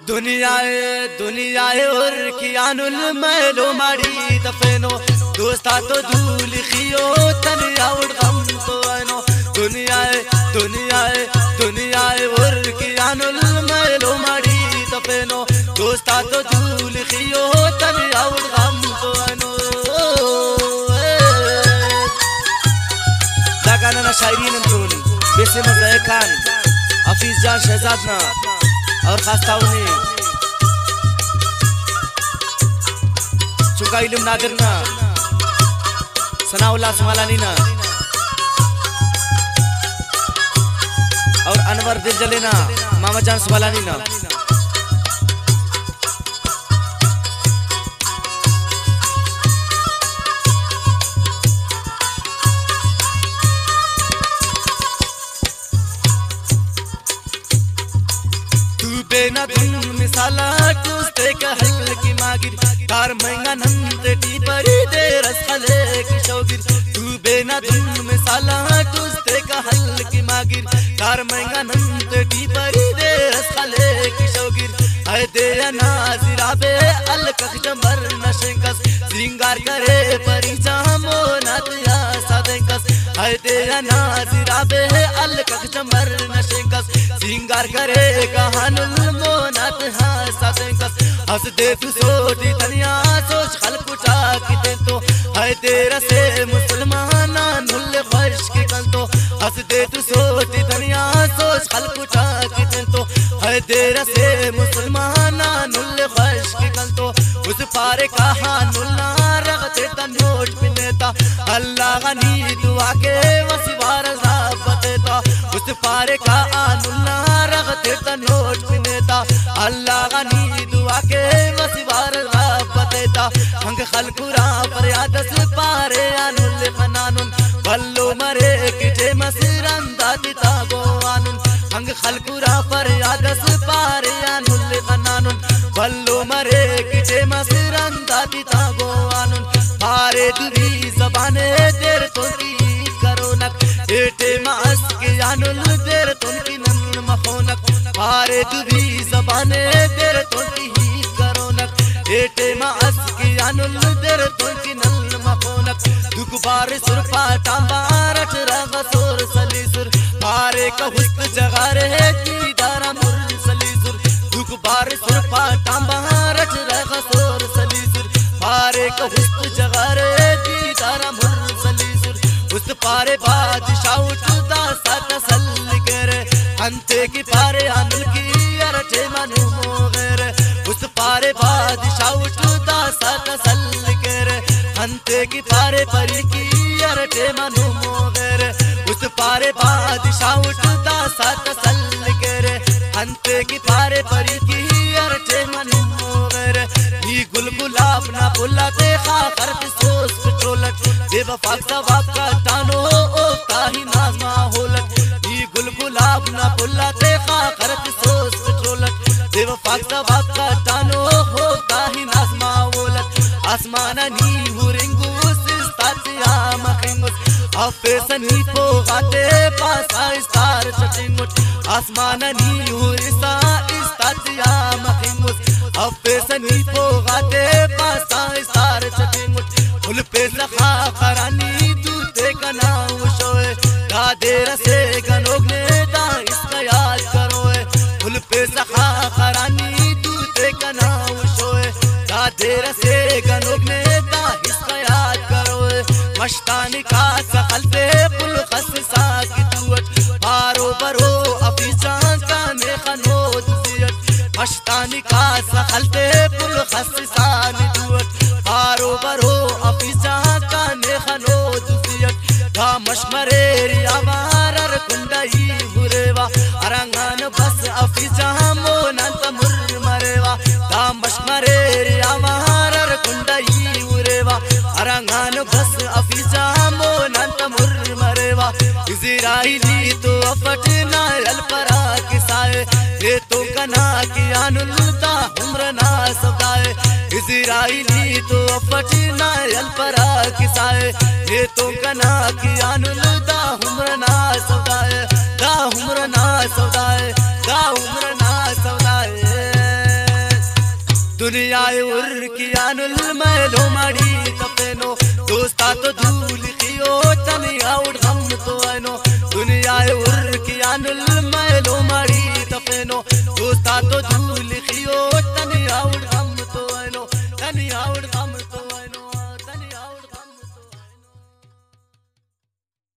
दुनियाए और कियानुल मैलो मारी तफेनो दोस्ता तो धूल खियो तन आउट गम तो आनो दुनियाए और कियानुल मैलो मारी तफेनो दोस्ता तो धूल खियो तन आउट गम तो आनो। गाना ना शायरी नमतून बेसे मज़े खान हफीज जान शहजाद ना और खास ताउनी चुका इल्म नादिर ना सनाउल्लाह सुमालानी ना और अनवर दिल जले ना मामा जान सुमालानी ना। बेना धुन मिसाला टूस्ते का हल की मागिर कार महंगा नंदे टी परी दे रसले की शौगिर तू बेना धुन मिसाला टूस्ते का हल की मागिर कार महंगा नंदे टी परी दे रसले की शौगिर आए दे नाजिरा बे अल कखजमर नशेंकस श्रृंगार करे परी जामो नातिया सादेंकस आए दे नाजिरा बे अल कखजमर नशेंकस श्रृंगार करे कहानुल मोनात हासादेंकस हंस दे तू सोटी तनिया सोच खल्कु चाकिते तो है तेरा से मुसलमाना नुल खश के कल तो हंस दे तू सोटी तनिया सोच खल्कु चाकिते तो है तेरा से मुसलमाना नुल खश के कल तो उस पारे कहानुल्ला रगते तनोट पिनेता अल्लाह गनी दुआ के वसीवार ज़ाबतेता उस पारे कहानुल्ला रगते तनोट पिनेता अल्लाह गनी दुआ के वसीवार ज़ाबतेता हंग खलकुरा फरियाद से पारे आनुल खनानुन बल्लो मरे किटे मसरंदा दिता गो आनुन हंग खलकुरा फरियाद से पारे आनुल खनानुन बल्लो मरे किटे मसरंदा दिता गो आनुन पारे दुवी ज़बाने देर तो की करो नक एटे मास के आनुल देर तो की नन मखोनक पारे दुवी ज़बाने देर तो की करो नक एटे मास के आनुल देर तो की नन मखोनक दुख बार सुर पाटा बारट रग सुर सलीसुर पारे का हुस्न जगारे दीदारा मुरसलीसुर दुख बार सुर पाटा बारट रग सुर सलीसुर पारे का हुस्न जगारे दीदारा मुरसलीसुर उस पारे बादशाह उठदा साथ सल करे अंते की पारे आनुल की अरटे मनु मोगरे उस पारे बादशाह उठदा साथ सल करे अंते की पारे परी की अरटे मनु मोगरे उस पारे बादशाह उठदा साथ सल करे अंते की पारे परी की अरटे मनु मोगरे नी गुल गुलाब ना बुलाते खा करत सोस पेट्रोलट बेवफा सवाब का तानो ओ ताही नाज़मा होलक नी गुल गुलाब ना बुलाते खा करत सोस पेट्रोलट बेवफा सवाब का तानो हो ताही नाज़मा होलक आसमाना नी हुरिंगुस इस्तातिया मखेंगुस अफेसनी पोगाते पासा इस्तार चटिंगुट आसमाना नी हुरिसा इस्तातिया मखेंगुस अफेसनी पोगाते पासा इस्तार चटिंगुट फुल पे सखा खरानी दूते का नाम शोए दादे रसे गनोगने दा इसका याद करो फुल पे सखा खरानी दूते का नाम शोए दादे रसे गनोगने दा इसका याद करो मस्तानी का सकलते पुल खस्सा की दुअट पारो बरो अफीजान का ने खनोद दियत मस्तानी का सकलते पुल खस्सा की दुअट पारो बरो अफीजान का ने खनोद दियत धा मशमरे रियावार कुंडई बुरेवा अरंगान बस अफीजान मोनंत मुर मरेवा धा मशमरे रियावार कुंडई बुरेवा अरंगान बस अफीजान मोनंत मुर मरेवा इज़राइली तो अफटना अलपरा किसाए ये तो कना की आनुलता उम्र ना सदाए इज़राइली तो अफटना अलपरा किसाए ये तो कना की आनुलता उम्र ना सदाए दा उम्र ना सदाए दा उम्र ना सदाए। दुनिया उर कियानुल मैलो माड़ी तपेनो दोस्ता तो धूल खियो तनिया उड़ हम तो आनो दुनिया उर कियानुल मैलो माड़ी तपेनो दोस्ता तो धूल खियो